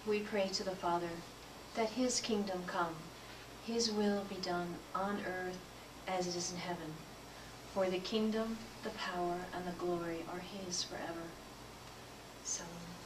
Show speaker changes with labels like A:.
A: we pray to the Father, that his kingdom come, his will be done on earth as it is in heaven. For the kingdom, the power, and the glory are his forever. Salam.